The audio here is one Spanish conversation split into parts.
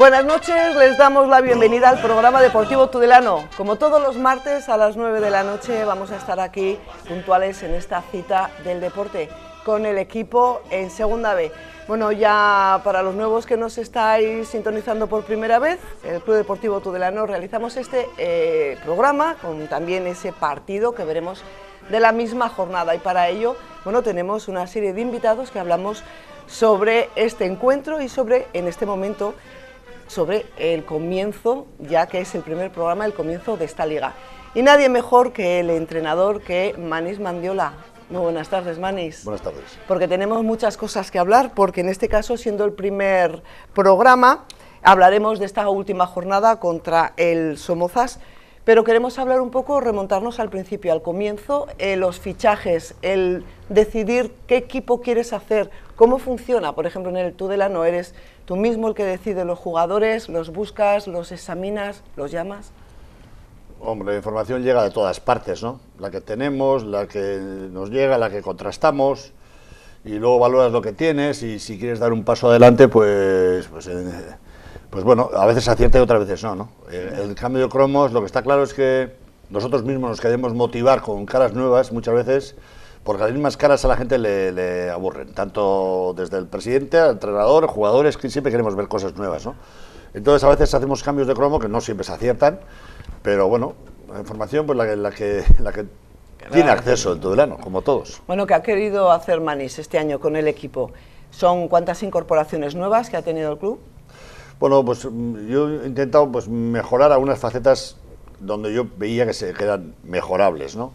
Buenas noches, les damos la bienvenida al programa Deportivo Tudelano. Como todos los martes a las 9 de la noche vamos a estar aquí puntuales en esta cita del deporte con el equipo en Segunda B. Bueno, ya para los nuevos que nos estáis sintonizando por primera vez, el Club Deportivo Tudelano realizamos este programa con también ese partido que veremos de la misma jornada, y para ello, bueno, tenemos una serie de invitados que hablamos sobre este encuentro y sobre, en este momento, sobre el comienzo, ya que es el primer programa, el comienzo de esta liga. Y nadie mejor que el entrenador, que Manis Mandiola. Muy buenas tardes, Manis. Buenas tardes. Porque tenemos muchas cosas que hablar, porque en este caso, siendo el primer programa, hablaremos de esta última jornada contra el Somozas, pero queremos hablar un poco, remontarnos al principio, al comienzo, los fichajes, el decidir qué equipo quieres hacer, cómo funciona. Por ejemplo, en el Tudelano, ¿eres tú mismo el que decide los jugadores, los buscas, los examinas, los llamas? Hombre, la información llega de todas partes, ¿no? La que tenemos, la que nos llega, la que contrastamos, y luego valoras lo que tienes, y si quieres dar un paso adelante, pues bueno, a veces acierta y otras veces no, ¿no? El cambio de cromos, lo que está claro es que nosotros mismos nos queremos motivar con caras nuevas muchas veces, porque las mismas caras a la gente le aburren, tanto desde el presidente, al entrenador, jugadores, que siempre queremos ver cosas nuevas, ¿no? Entonces a veces hacemos cambios de cromo que no siempre se aciertan, pero bueno, la información pues la que tiene acceso el Tudelano, como todos. Bueno, ¿qué ha querido hacer Manis este año con el equipo? ¿Son cuántas incorporaciones nuevas que ha tenido el club? Bueno, pues yo he intentado mejorar algunas facetas donde yo veía que eran mejorables, ¿no?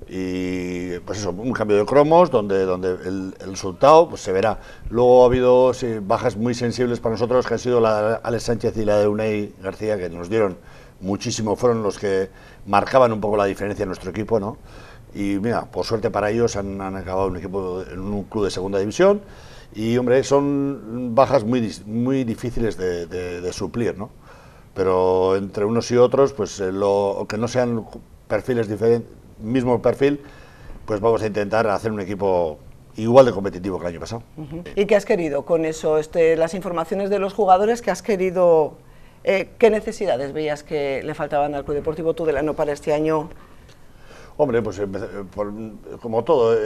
Y pues eso, un cambio de cromos donde el resultado pues se verá. Luego ha habido bajas muy sensibles para nosotros, que han sido la de Alex Sánchez y la de Unai García, que nos dieron muchísimo, fueron los que marcaban un poco la diferencia en nuestro equipo, ¿no? Y mira, por suerte para ellos han acabado un equipo en un club de segunda división, y hombre, son bajas muy difíciles de suplir, ¿no? Pero entre unos y otros, pues aunque no sean perfiles diferentes, mismo perfil, pues vamos a intentar hacer un equipo igual de competitivo que el año pasado. ¿Y qué has querido con eso? Las informaciones de los jugadores que has querido, ¿qué necesidades veías que le faltaban al Club Deportivo Tudelano para este año? Hombre, pues como todo,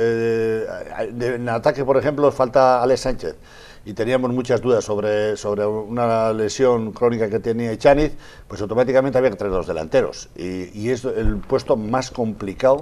en ataque, por ejemplo, falta Alex Sánchez, y teníamos muchas dudas sobre una lesión crónica que tenía Echaniz, pues automáticamente había que traer los delanteros, y es el puesto más complicado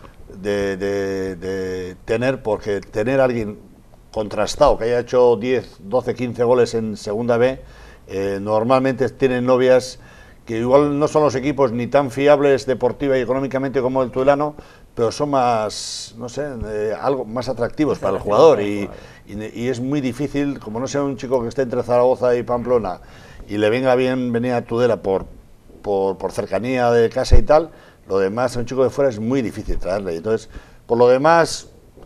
de tener, porque tener a alguien contrastado, que haya hecho 10, 12, 15 goles en Segunda B, normalmente tienen novias que igual no son los equipos ni tan fiables deportiva y económicamente como el Tudelano, pero son más, no sé, algo más atractivos para el jugador, y es muy difícil, como no sea un chico que esté entre Zaragoza y Pamplona y le venga bien venir a Tudela por cercanía de casa y tal, lo demás a un chico de fuera es muy difícil traerle. Entonces, por lo demás,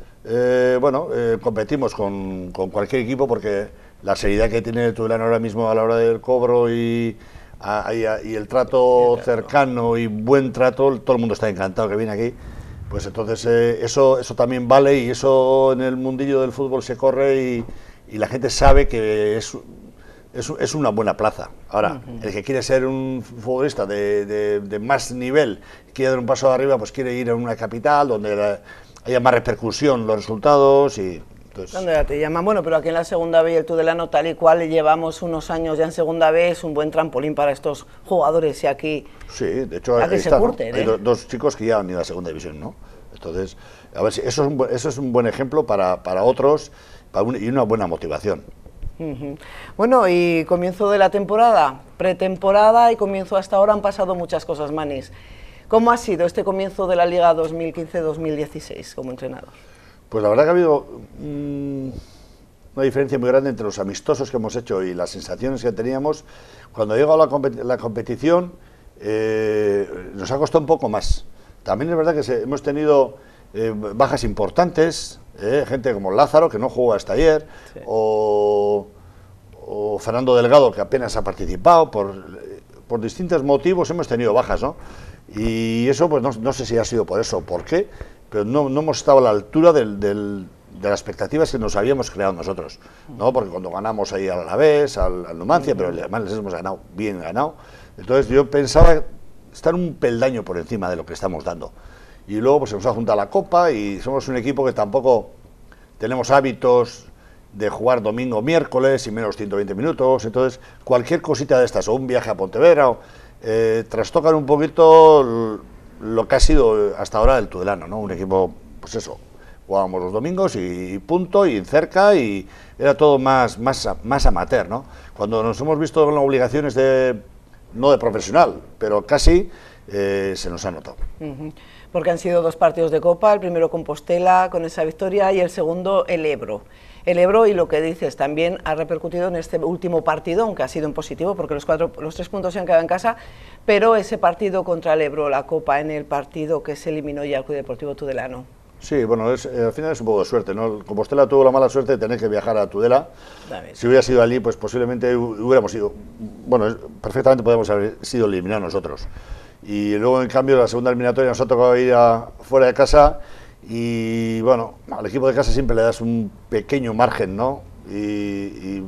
competimos con cualquier equipo, porque la seriedad que tiene el Tudelano ahora mismo a la hora del cobro y el trato cercano y buen trato, todo el mundo está encantado que viene aquí, pues entonces eso también vale, y eso en el mundillo del fútbol se corre, y la gente sabe que es una buena plaza. Ahora, el que quiere ser un futbolista de más nivel, quiere dar un paso arriba, pues quiere ir a una capital donde haya más repercusión los resultados, y ¿dónde ya te llaman? Bueno, pero aquí en la Segunda B, el Tudelano, tal y cual, llevamos unos años ya en Segunda B, es un buen trampolín para estos jugadores, y aquí, sí, de hecho, aquí se curten, ¿no? Hay dos chicos que ya han ido a Segunda División, ¿no? Entonces, a ver si eso es un buen ejemplo para otros, y una buena motivación. Bueno, y comienzo de la temporada, pretemporada y comienzo hasta ahora, han pasado muchas cosas, Manis. ¿Cómo ha sido este comienzo de la Liga 2015-2016 como entrenador? Pues la verdad que ha habido una diferencia muy grande entre los amistosos que hemos hecho y las sensaciones que teníamos. Cuando ha llegado la competición, nos ha costado un poco más. También es verdad que hemos tenido bajas importantes, gente como Lázaro, que no jugó hasta ayer, sí, o Fernando Delgado, que apenas ha participado. Por distintos motivos hemos tenido bajas, ¿no? Y eso, pues no sé si ha sido por eso o por qué, pero no hemos estado a la altura de de las expectativas que nos habíamos creado nosotros, ¿no? Porque cuando ganamos ahí al Alavés, al Numancia, pero además les hemos ganado, bien ganado, entonces yo pensaba estar un peldaño por encima de lo que estamos dando. Y luego pues se nos ha juntado la Copa y somos un equipo que tampoco tenemos hábitos de jugar domingo, miércoles y menos 120 minutos, entonces cualquier cosita de estas, o un viaje a Pontevedra, trastocan un poquito lo que ha sido hasta ahora el Tudelano, ¿no? Un equipo, pues eso, jugábamos los domingos y punto, y cerca, y era todo más amateur, ¿no? Cuando nos hemos visto con las obligaciones de, no de profesional, pero casi, se nos ha notado. Porque han sido 2 partidos de Copa, el primero Compostela con esa victoria y el segundo el Ebro. El Ebro, y lo que dices, también ha repercutido en este último partido, aunque ha sido en positivo, porque los 3 puntos se han quedado en casa, pero ese partido contra el Ebro, la Copa, en el partido que se eliminó ya el Club Deportivo Tudelano. Sí, bueno, al final es un poco de suerte, ¿no? Compostela tuvo la mala suerte de tener que viajar a Tudela. Si hubiera sido allí, pues posiblemente hubiéramos sido, bueno, perfectamente podemos haber sido eliminados nosotros. Y luego, en cambio, la segunda eliminatoria nos ha tocado ir fuera de casa. Y bueno, al equipo de casa siempre le das un pequeño margen, ¿no? Y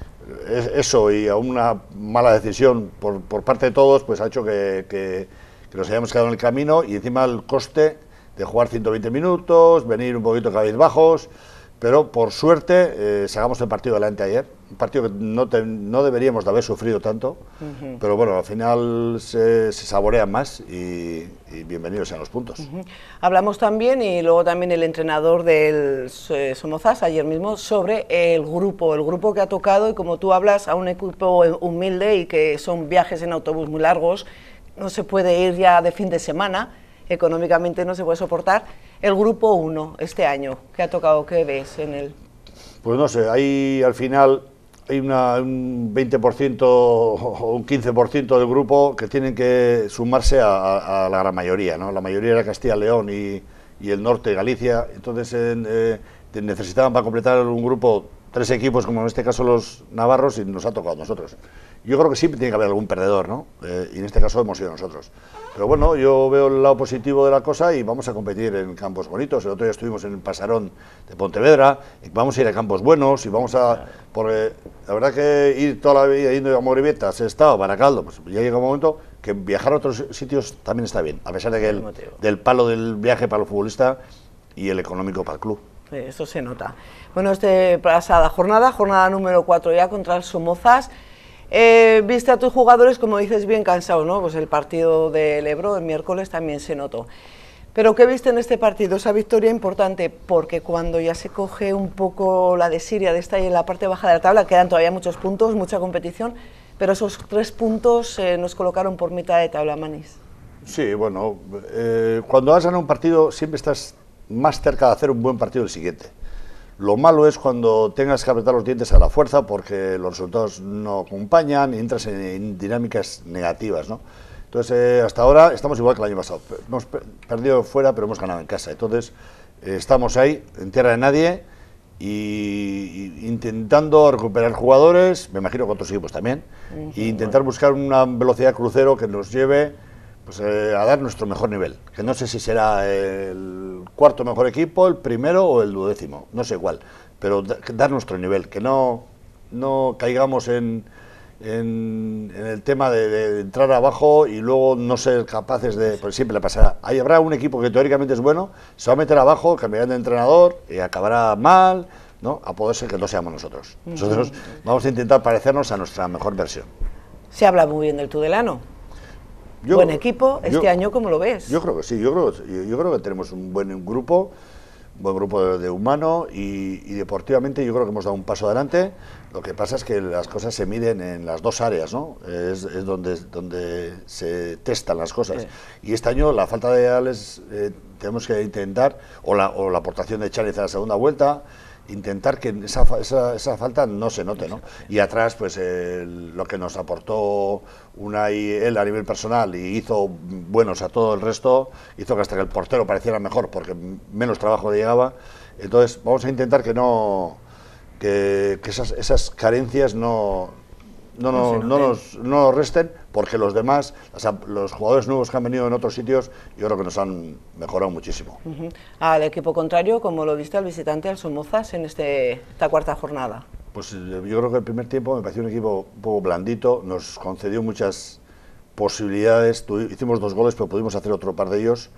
eso, y a una mala decisión por parte de todos, pues ha hecho que nos hayamos quedado en el camino, y encima el coste de jugar 120 minutos, venir un poquito cabizbajos, pero por suerte sacamos el partido adelante ayer, un partido que no deberíamos de haber sufrido tanto, pero bueno, al final se saborean más y bienvenidos sean los puntos. Hablamos también, y luego también el entrenador del Somozas ayer mismo, sobre el grupo que ha tocado, y como tú hablas, a un equipo humilde y que son viajes en autobús muy largos, no se puede ir ya de fin de semana, económicamente no se puede soportar. El grupo 1 este año, ¿qué ha tocado? ¿Qué ves en él? Pues no sé, ahí al final hay un 20% o un 15% del grupo que tienen que sumarse a la gran mayoría, ¿no? La mayoría era Castilla, León y el norte, Galicia, entonces necesitaban para completar un grupo 3 equipos, como en este caso los navarros, y nos ha tocado a nosotros. Yo creo que siempre tiene que haber algún perdedor, ¿no? Y en este caso hemos sido nosotros. Pero bueno, yo veo el lado positivo de la cosa y vamos a competir en campos bonitos. El otro día estuvimos en el Pasarón de Pontevedra, y vamos a ir a campos buenos y vamos a... Porque la verdad que ir toda la vida yendo a Amorebieta, Sestao, Baracaldo, pues ya llega un momento que viajar a otros sitios también está bien, a pesar de que del palo del viaje para el futbolista y el económico para el club. Eso se nota. Bueno, pasada jornada número 4 ya contra el Somozas. Viste a tus jugadores, como dices, bien cansados, ¿no? Pues el partido del Ebro el miércoles también se notó. Pero ¿qué viste en este partido? Esa victoria importante, porque cuando ya se coge un poco la desidia de estar ahí en la parte baja de la tabla, quedan todavía muchos puntos, mucha competición, pero esos 3 puntos nos colocaron por mitad de tabla, Manis. Sí, bueno, cuando vas a ganar un partido siempre estás más cerca de hacer un buen partido el siguiente. Lo malo es cuando tengas que apretar los dientes a la fuerza porque los resultados no acompañan y entras en dinámicas negativas, ¿no? Entonces, hasta ahora estamos igual que el año pasado. Hemos perdido fuera, pero hemos ganado en casa. Entonces, estamos ahí, en tierra de nadie, y intentando recuperar jugadores, me imagino que otros equipos también, e intentar buscar una velocidad crucero que nos lleve pues, a dar nuestro mejor nivel, que no sé si será el 4º mejor equipo, el primero o el 12º, no sé cuál, pero dar nuestro nivel, que no caigamos en el tema de entrar abajo y luego no ser capaces de, pues siempre le pasará, ahí habrá un equipo que teóricamente es bueno, se va a meter abajo, cambiarán de entrenador y acabará mal, ¿no? A poder ser que no seamos nosotros. Nosotros vamos a intentar parecernos a nuestra mejor versión. Se habla muy bien del Tudelano. Buen equipo, este año, ¿cómo lo ves? Yo creo que sí, yo creo que tenemos un buen grupo de humano y deportivamente yo creo que hemos dado un paso adelante. Lo que pasa es que las cosas se miden en las 2 áreas, ¿no? Es donde se testan las cosas. Sí. Y este año la falta de Alex tenemos que intentar, o la aportación de Chávez a la segunda vuelta, intentar que esa falta no se note, ¿no? Y atrás, pues lo que nos aportó Unai, él a nivel personal, y hizo buenos a todo el resto, hizo que hasta que el portero pareciera mejor, porque menos trabajo le llegaba. Entonces, vamos a intentar que esas carencias no no nos resten, porque los demás, los jugadores nuevos que han venido en otros sitios, yo creo que nos han mejorado muchísimo. Al equipo contrario, ¿cómo lo viste al visitante, al Somozas, en esta cuarta jornada? Pues yo creo que el primer tiempo me pareció un equipo un poco blandito, nos concedió muchas posibilidades, hicimos 2 goles, pero pudimos hacer otro par de ellos,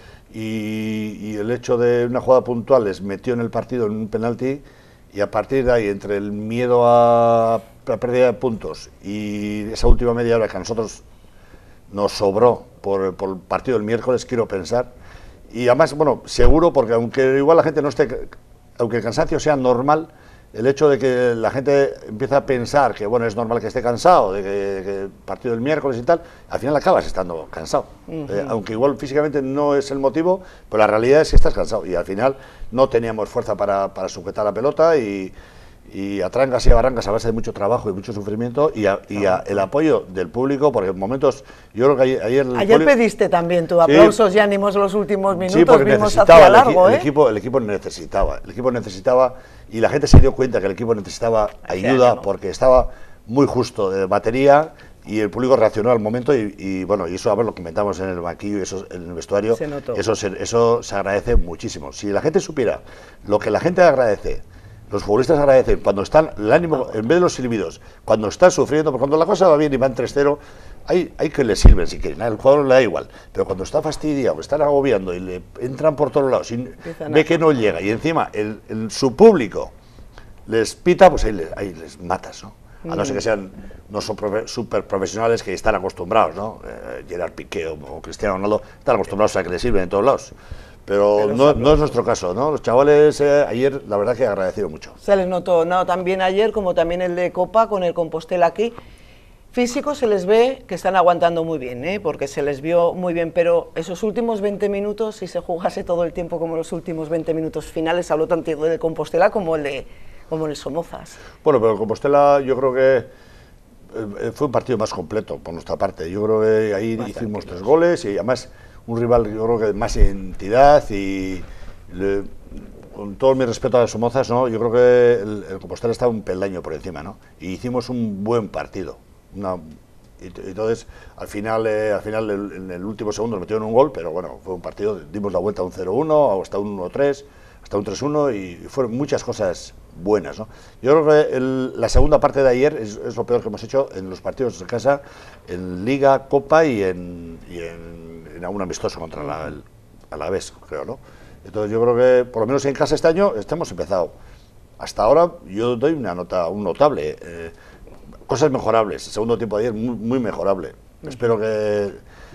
y el hecho de una jugada puntual les metió en el partido en un penalti, y a partir de ahí, entre el miedo a la pérdida de puntos y esa última media hora que a nosotros nos sobró por el partido del miércoles, quiero pensar, y además, bueno, seguro, porque aunque igual la gente no esté, aunque el cansancio sea normal, el hecho de que la gente empieza a pensar que, bueno, es normal que esté cansado, de que el partido del miércoles y tal, al final acabas estando cansado. Aunque igual físicamente no es el motivo, pero la realidad es que estás cansado. Y al final no teníamos fuerza para sujetar la pelota y a trancas y a barrancas, a base de mucho trabajo y mucho sufrimiento y el apoyo del público, porque en momentos, yo creo que ayer pediste también tu aplausos y ánimos en los últimos minutos, sí, porque vimos hacia largo, el equipo necesitaba, y la gente se dio cuenta que el equipo necesitaba ayuda, porque estaba muy justo de batería, y el público reaccionó al momento, y bueno, y eso, a ver, lo comentamos en el banquillo y eso en el vestuario, eso se agradece muchísimo. Si la gente supiera lo que la gente agradece, los futbolistas agradecen cuando están, el ánimo, en vez de los silbidos, cuando están sufriendo, porque cuando la cosa va bien y van 3-0, hay que le sirven si quieren, al jugador le da igual, pero cuando está fastidiado, están agobiando y le entran por todos lados, ve que no llega, y encima su público les pita, pues ahí les matas, ¿no? A no ser que sean super profesionales que están acostumbrados, ¿no? Gerard Piqué o Cristiano Ronaldo están acostumbrados a que les sirven en todos lados. Pero no es nuestro caso, ¿no? Los chavales ayer, la verdad que agradecieron mucho. Se les notó, ¿no? También ayer, como también el de Copa, con el Compostela aquí. Físicos se les ve que están aguantando muy bien, porque se les vio muy bien, pero esos últimos 20 minutos, si se jugase todo el tiempo como los últimos 20 minutos finales, habló tanto del Compostela como el Somozas. Bueno, pero el Compostela yo creo que fue un partido más completo por nuestra parte. Yo creo que ahí hicimos 3 goles y además un rival, yo creo que de más entidad y con todo mi respeto a los Somozas, ¿no? Yo creo que el Compostela está un peldaño por encima, ¿no? Y hicimos un buen partido. Entonces, al final en el último segundo nos metieron un gol, pero bueno, fue un partido, dimos la vuelta a un 0-1, hasta un 1-3, hasta un 3-1 y fueron muchas cosas buenas, ¿no? Yo creo que la segunda parte de ayer es lo peor que hemos hecho en los partidos de casa, en Liga, Copa y en un amistoso contra el Alavés, creo, ¿no? Entonces yo creo que, por lo menos en casa este año, hemos empezado. Hasta ahora yo doy una nota, un notable. Cosas mejorables, el segundo tiempo de ayer muy mejorable. Espero que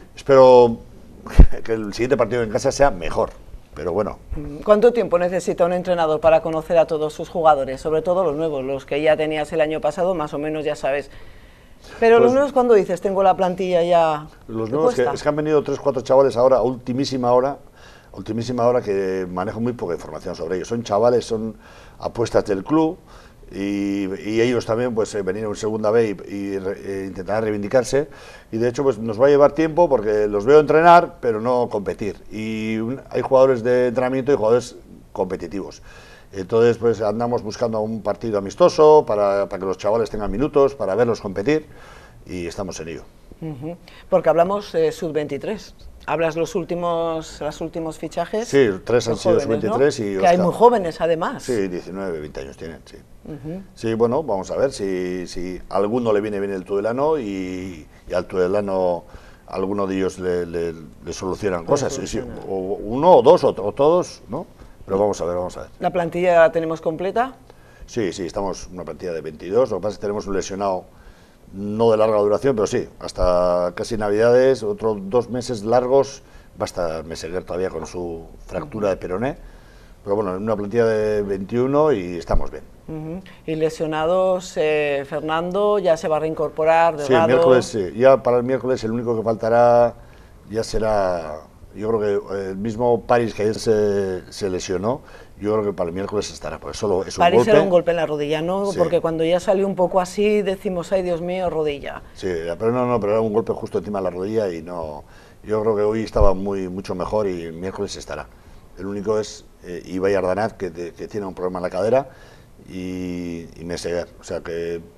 el siguiente partido en casa sea mejor, pero bueno. ¿Cuánto tiempo necesita un entrenador para conocer a todos sus jugadores, sobre todo los nuevos, los que ya tenías el año pasado, más o menos ya sabes? Pero pues, los nuevos, cuando dices, tengo la plantilla ya... Los nuevos es que han venido 3-4 chavales ahora, a ultimísima hora, que manejo muy poca información sobre ellos. Son chavales, son apuestas del club, y ellos también pues vinieron en segunda B y intentarán reivindicarse, y de hecho pues nos va a llevar tiempo porque los veo entrenar pero no competir, y hay jugadores de entrenamiento y jugadores competitivos. Entonces pues andamos buscando un partido amistoso para que los chavales tengan minutos, para verlos competir, y estamos en ello. Porque hablamos sub-23. ¿Hablas los últimos fichajes? Sí, 3 han sido sub-23, ¿no? Que hay muy jóvenes además. Sí, 19, 20 años tienen, sí. Sí, bueno, vamos a ver si a alguno le viene bien el Tudelano y al Tudelano alguno de ellos le solucionan cosas. Sí, o uno o dos o todos, ¿no? Pero vamos a ver. ¿La plantilla la tenemos completa? Sí, estamos una plantilla de 22, lo que pasa es que tenemos un lesionado no de larga duración, pero sí, hasta casi Navidades, otros 2 meses largos, va a estar Meseguer todavía con su fractura de peroné, pero bueno, en una plantilla de 21 y estamos bien. Y lesionados, Fernando ya se va a reincorporar. Sí, el miércoles, sí. Ya para el miércoles el único que faltará ya será, yo creo que el mismo Paris que ayer se lesionó, yo creo que para el miércoles estará, porque solo es un Paris golpe. Era un golpe en la rodilla, ¿no? Sí. Porque cuando ya salió un poco así, decimos, ay Dios mío, rodilla. Sí, pero pero era un golpe justo encima de la rodilla y no, yo creo que hoy estaba mucho mejor y el miércoles estará. El único es Ibai Ardanaz, que tiene un problema en la cadera, y Meseguer, o sea que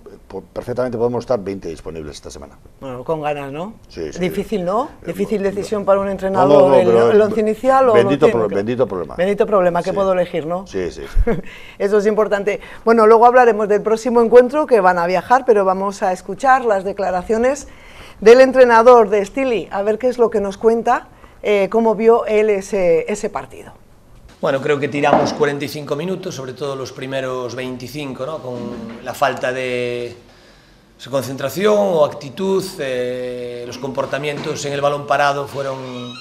perfectamente podemos estar 20 disponibles esta semana. Bueno, con ganas, ¿no? Sí, sí. Difícil, ¿no? Difícil decisión para un entrenador, el once inicial o bendito no bendito problema. Bendito problema, que Sí. puedo elegir, ¿no? Sí, sí. Eso es importante. Bueno, luego hablaremos del próximo encuentro, que van a viajar, pero vamos a escuchar las declaraciones del entrenador de Stili, a ver qué es lo que nos cuenta, cómo vio él ese partido. Bueno, creo que tiramos 45 minutos, sobre todo los primeros 25, ¿no? Con la falta de concentración o actitud, los comportamientos en el balón parado fueron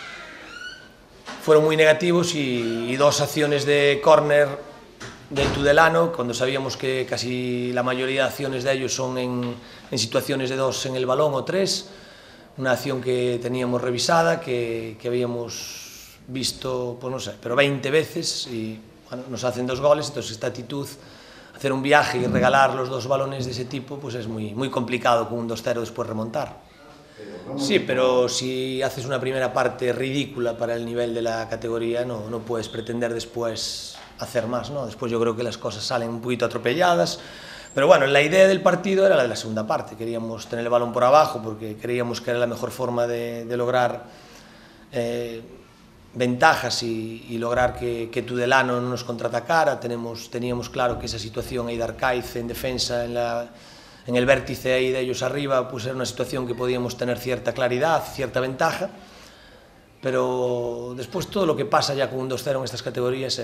muy negativos y dos acciones de córner del Tudelano, cuando sabíamos que casi la mayoría de acciones de ellos son en situaciones de dos en el balón o tres, una acción que teníamos revisada, que habíamos visto, pues no sé, pero 20 veces y bueno, nos hacen 2 goles, entonces esta actitud, hacer un viaje y regalar los 2 balones de ese tipo, pues es muy complicado con un 2-0 después remontar. Sí, pero si haces una primera parte ridícula para el nivel de la categoría, no puedes pretender después hacer más, ¿no? Después yo creo que las cosas salen un poquito atropelladas, pero bueno, la idea del partido era la de la segunda parte, queríamos tener el balón por abajo porque creíamos que era la mejor forma de lograr ventajas y lograr que Tudelano no nos contraatacara. Teníamos claro que esa situación ahí de Arcaiz en defensa, en el vértice ahí de ellos arriba, pues era una situación que podíamos tener cierta claridad, cierta ventaja, pero después todo lo que pasa ya con un 2-0 en estas categorías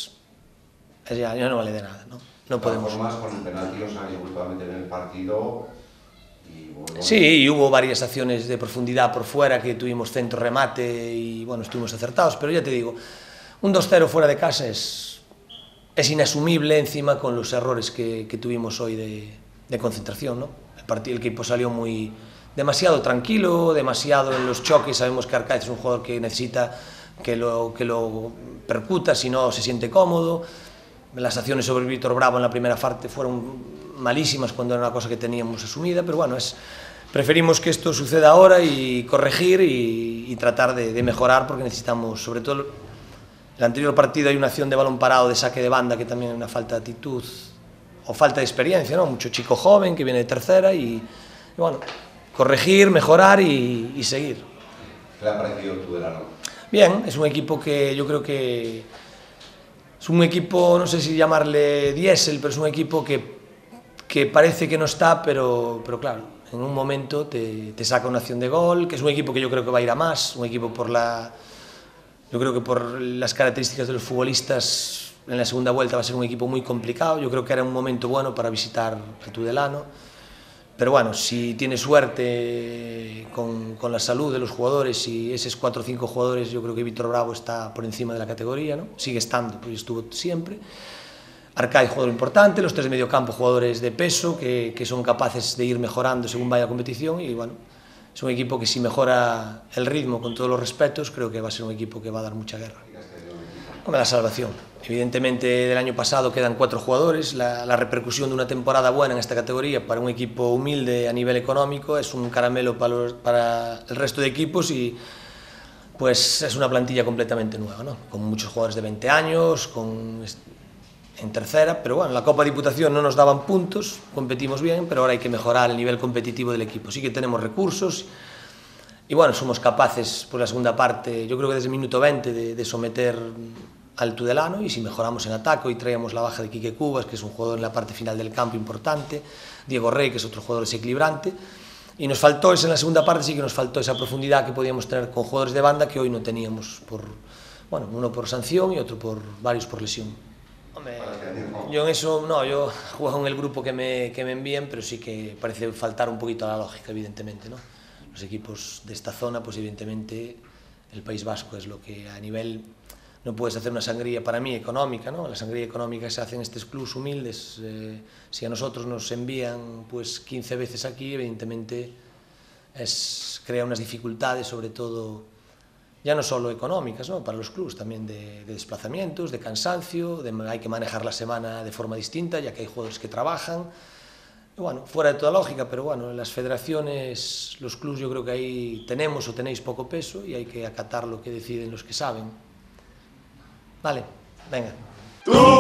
ya no vale de nada, ¿no? No podemos. Más con el penalti os han vuelto a meter en el partido. Sí, y hubo varias acciones de profundidad por fuera que tuvimos centro remate y bueno, estuvimos acertados, pero ya te digo, un 2-0 fuera de casa es inasumible encima con los errores que tuvimos hoy de concentración, ¿no? El equipo salió demasiado tranquilo, demasiado en los choques. Sabemos que Arcaiz es un jugador que necesita que lo percuta, si no se siente cómodo. Las acciones sobre Víctor Bravo en la primera parte fueron malísimas cuando era una cosa que teníamos asumida, pero bueno, preferimos que esto suceda ahora y corregir y tratar de mejorar, porque necesitamos, sobre todo el anterior partido hay una acción de balón parado, de saque de banda, que también es una falta de actitud o falta de experiencia, ¿no? Mucho chico joven que viene de tercera y bueno, corregir, mejorar y seguir. ¿Qué le ha parecido el Tudelano? Bien, es un equipo que yo creo que es un equipo, no sé si llamarle diésel, pero es un equipo que parece que no está, pero claro, en un momento te saca una acción de gol, que es un equipo que yo creo que va a ir a más, un equipo yo creo que por las características de los futbolistas en la segunda vuelta va a ser un equipo muy complicado. Yo creo que era un momento bueno para visitar el Tudelano, pero bueno, si tiene suerte con la salud de los jugadores y esos 4 o 5 jugadores, yo creo que Víctor Bravo está por encima de la categoría, ¿no? Sigue estando, pues estuvo siempre. Arcaiz, jugador importante, los 3 de medio campo, jugadores de peso que son capaces de ir mejorando según vaya la competición y bueno, es un equipo que si mejora el ritmo con todos los respetos, creo que va a ser un equipo que va a dar mucha guerra. Como la salvación. Evidentemente del año pasado quedan 4 jugadores, la repercusión de una temporada buena en esta categoría para un equipo humilde a nivel económico es un caramelo para el resto de equipos y pues es una plantilla completamente nueva, ¿no? Con muchos jugadores de 20 años, en tercera, pero bueno, la Copa Diputación no nos daban puntos, competimos bien, pero ahora hay que mejorar el nivel competitivo del equipo. Sí que tenemos recursos y bueno, somos capaces por la segunda parte, yo creo que desde el minuto 20 de someter al Tudelano, y si mejoramos en ataque y traíamos la baja de Quique Cubas, que es un jugador en la parte final del campo importante, Diego Rey, que es otro jugador desequilibrante, y nos faltó en la segunda parte, sí que nos faltó esa profundidad que podíamos tener con jugadores de banda que hoy no teníamos, bueno, uno por sanción y varios por lesión. Hombre, yo en eso, no, yo juego en el grupo que me envíen, pero sí que parece faltar un poquito a la lógica, evidentemente, ¿no? Los equipos de esta zona, pues evidentemente el País Vasco es lo que a nivel, no puedes hacer una sangría para mí económica, ¿no? La sangría económica que se hace en estos clubs humildes, si a nosotros nos envían pues 15 veces aquí, evidentemente crea unas dificultades, sobre todo ya no solo económicas, ¿no? Para los clubs, también de desplazamientos, de cansancio, hay que manejar la semana de forma distinta, ya que hay jugadores que trabajan. Y bueno, fuera de toda lógica, pero bueno, en las federaciones, los clubs, yo creo que ahí tenemos o tenéis poco peso y hay que acatar lo que deciden los que saben. Vale, venga.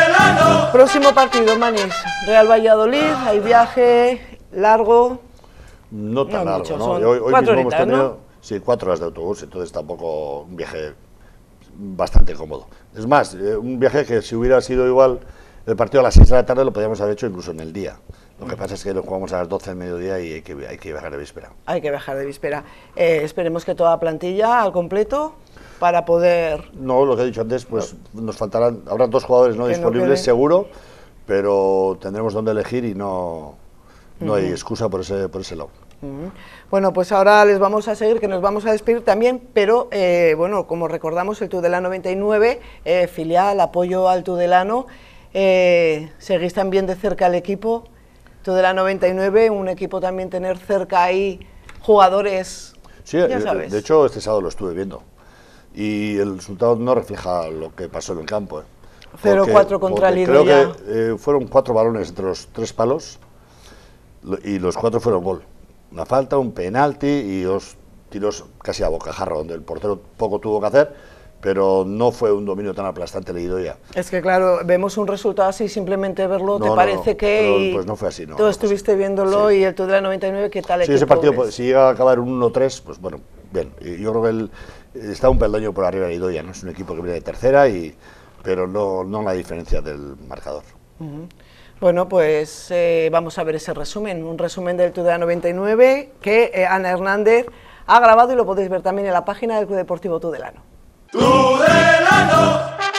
Próximo partido, Manis. Real Valladolid, hay viaje largo. No tan largo, mucho, ¿no? son Hoy 4 mismo hemos horitas, tenido, ¿no? sí, 4 horas de autobús, entonces tampoco un viaje bastante cómodo. Es más, un viaje que si hubiera sido igual el partido a las 6 de la tarde lo podríamos haber hecho incluso en el día. Lo que pasa es que lo jugamos a las 12 del mediodía y hay que viajar de víspera. Hay que viajar de víspera. Esperemos que toda plantilla al completo para poder... No, lo que he dicho antes, pues nos faltarán, habrá 2 jugadores no Que no disponibles queden. seguro, pero tendremos donde elegir y no hay excusa por ese lado. Bueno, pues ahora les vamos a seguir, que nos vamos a despedir también, pero bueno, como recordamos, el Tudelano 99, filial, apoyo al Tudelano, seguís también de cerca al equipo, Tudelano 99, un equipo también tener cerca ahí jugadores, Sí, ya sabes. de hecho este sábado lo estuve viendo y el resultado no refleja lo que pasó en el campo. 0-4 contra porque Lido ya. creo que fueron 4 balones entre los 3 palos y los 4 fueron gol. Una falta, un penalti y 2 tiros casi a bocajarro, donde el portero poco tuvo que hacer, pero no fue un dominio tan aplastante leído ya. Es que claro, vemos un resultado así, simplemente verlo, ¿te No, parece no, que...? pero, y pues no fue así, no. Tú estuviste viéndolo Sí. y el Tudelano 99, ¿qué tal Sí, equipo ese partido, ves? si llega a acabar un 1-3, pues bueno, bien. Y yo creo que está un peldaño por arriba de Idoia, ¿no? Es un equipo que viene de tercera, pero no la diferencia del marcador. Bueno, pues vamos a ver ese resumen, un resumen del Tudelano 99 que Ana Hernández ha grabado y lo podéis ver también en la página del Club Deportivo Tudelano. Tudelano,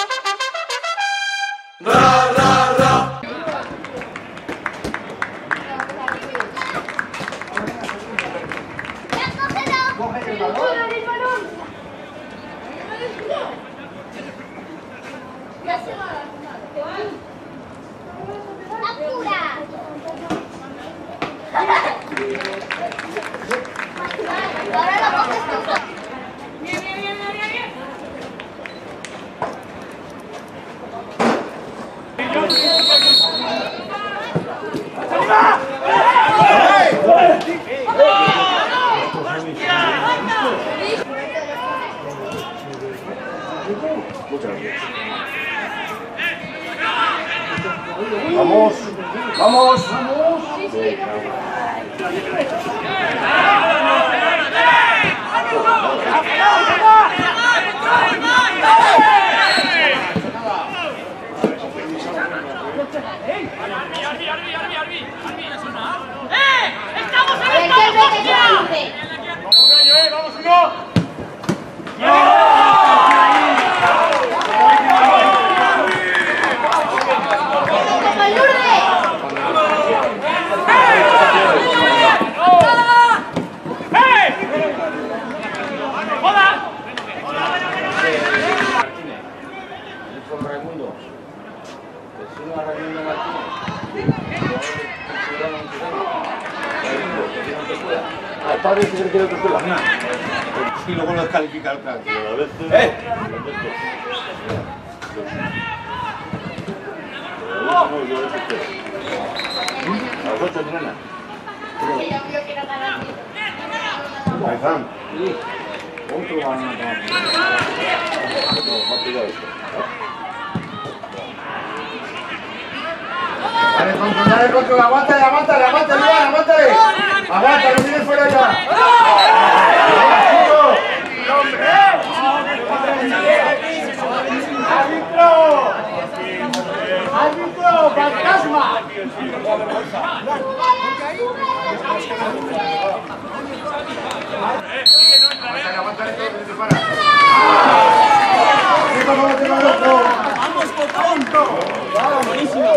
ra, ra, ra. Vamos, vamos. Y luego lo descalifica el plan. Dale, control, aguántale, aguántale, aguántale, Iván, aguántale. Aguántale, no tienes fuera ya. ¡Árbitro! ¡Fantasma! Aguántale todo, que se para. ¡Vamos, Cotonto! ¡Buenísimo!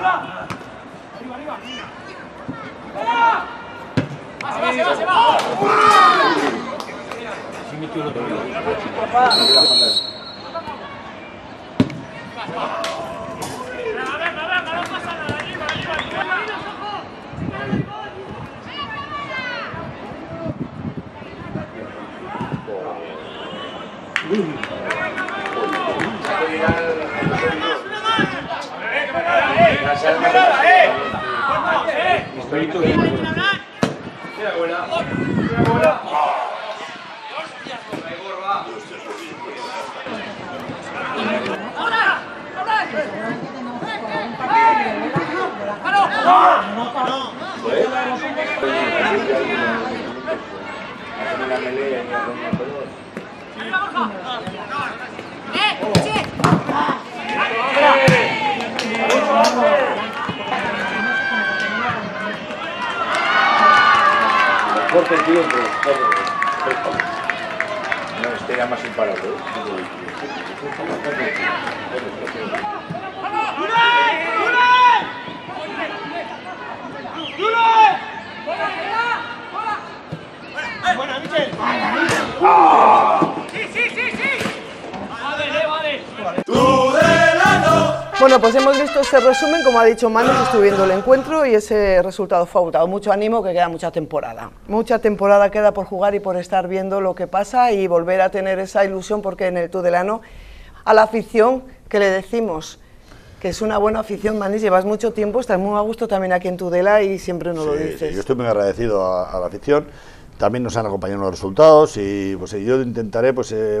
Corte el tiempo, no, este era más imparable. Buena, Michel. Bueno, pues hemos visto este resumen, como ha dicho Manu, estuve viendo el encuentro y ese resultado fue abultado. Mucho ánimo, que queda mucha temporada. Mucha temporada queda por jugar y por estar viendo lo que pasa y volver a tener esa ilusión, porque en el Tudelano, a la afición que le decimos que es una buena afición, Manis, llevas mucho tiempo, estás muy a gusto también aquí en Tudela y siempre nos lo dices. Sí, yo estoy muy agradecido a la afición. También nos han acompañado los resultados y pues yo intentaré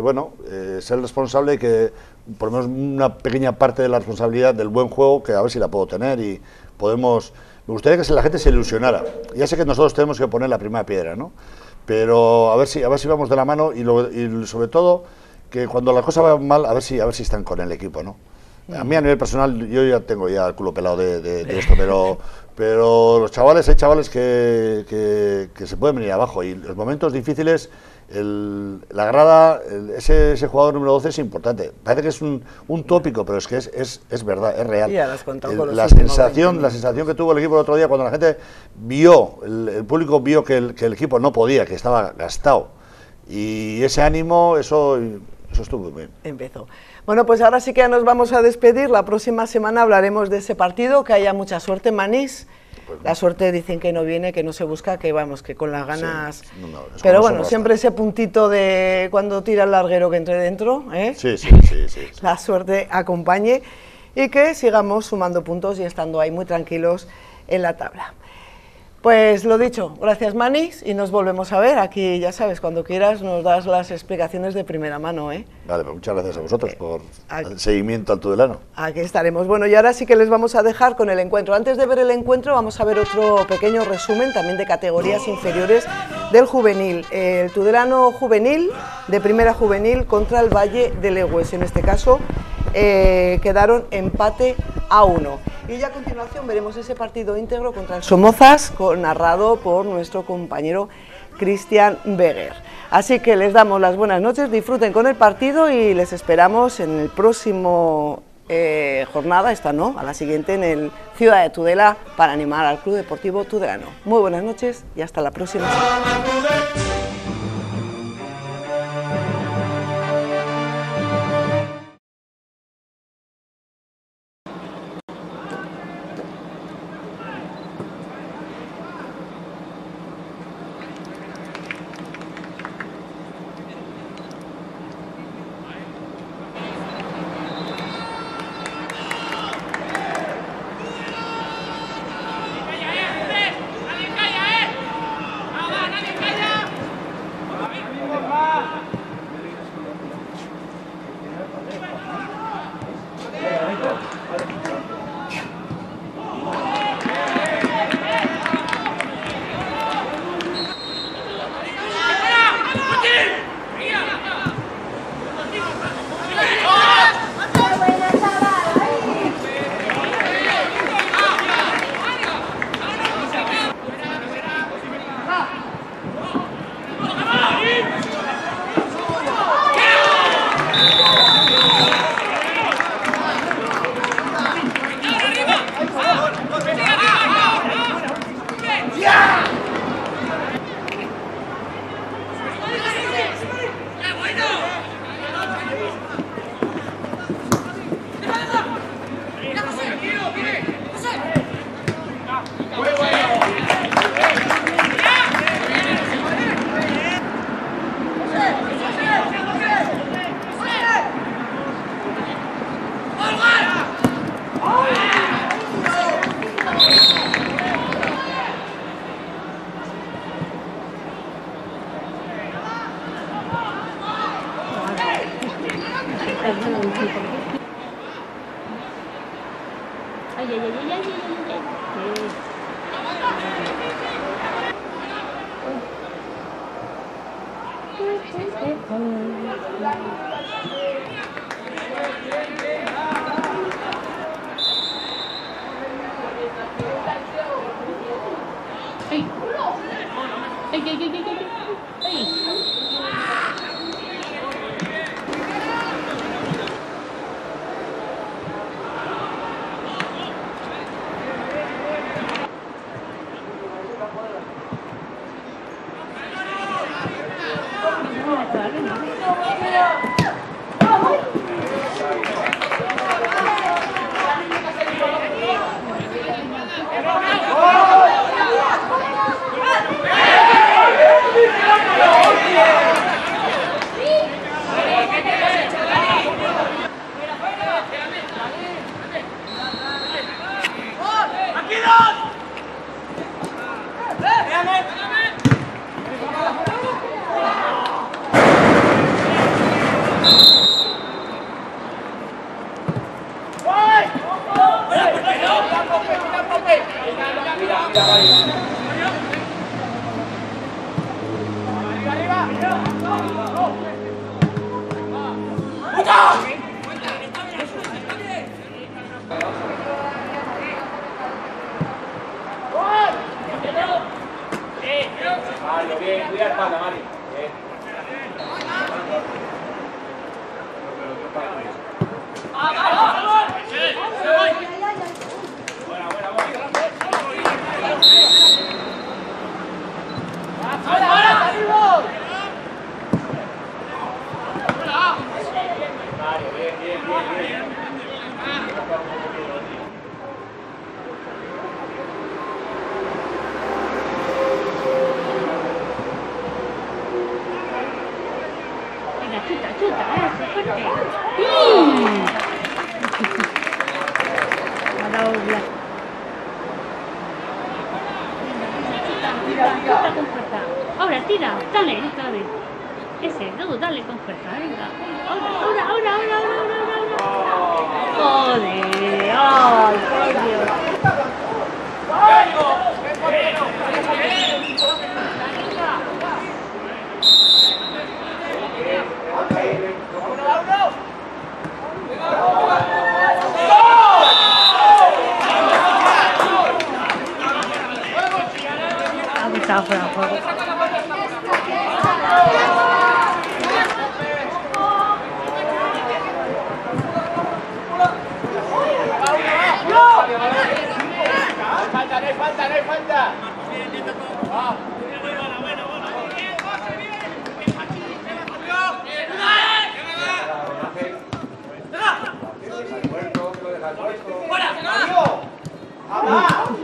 ser responsable, que por lo menos una pequeña parte de la responsabilidad del buen juego, que a ver si la puedo tener y podemos. Me gustaría que la gente se ilusionara. Ya sé que nosotros tenemos que poner la primera piedra, ¿no? Pero a ver si vamos de la mano y sobre todo que cuando la cosa va mal, a ver si están con el equipo, ¿no? A mí a nivel personal yo ya tengo el culo pelado de esto, pero los chavales, hay chavales que se pueden venir abajo y en los momentos difíciles la grada, ese jugador número 12 es importante. Parece que es un tópico, pero es que es verdad, es real. Ya lo has contado con los La sensación que tuvo el equipo el otro día cuando la gente vio, el público vio que el equipo no podía, que estaba gastado, y ese ánimo, eso estuvo muy bien. Empezó. Bueno, pues ahora sí que ya nos vamos a despedir. La próxima semana hablaremos de ese partido. Que haya mucha suerte, Manís. Pues la suerte dicen que no viene, que no se busca, que vamos, que con las ganas. Sí, pero bueno, siempre ese puntito de cuando tira el larguero que entre dentro, ¿eh? Sí. La suerte acompañe y que sigamos sumando puntos y estando ahí muy tranquilos en la tabla. Pues lo dicho, gracias Manís, y nos volvemos a ver. Aquí, ya sabes, cuando quieras nos das las explicaciones de primera mano, ¿eh? Vale, pues muchas gracias a vosotros por el seguimiento al Tudelano. Aquí estaremos. Bueno, y ahora sí que les vamos a dejar con el encuentro. Antes de ver el encuentro, vamos a ver otro pequeño resumen también de categorías inferiores del juvenil. El Tudelano juvenil, de primera juvenil, contra el Valle de Legües. En este caso, quedaron empate a 1. Y ya a continuación veremos ese partido íntegro contra el Somozas, narrado por nuestro compañero Cristian Beguer. Así que les damos las buenas noches, disfruten con el partido y les esperamos en el próximo jornada, esta no, a la siguiente en el Ciudad de Tudela, para animar al Club Deportivo Tudelano. Muy buenas noches y hasta la próxima semana. Ay, ay, ay, ay, ay, ay, ay. Ay. Ay, ay, ay, ay, ay. Ay. Mario, bien, cuida la espalda, Mario. Bien. Mario, bien, bien, bien, bien. Chuta, chuta, fuerte. Ahora dobla. Chuta con fuerza. Ahora tira, dale, dale. Ese, no, dale con fuerza, venga. Ahora. Joder, ay, por Dios. Estaba fuera de juego. No hay falta. ¡Fuera!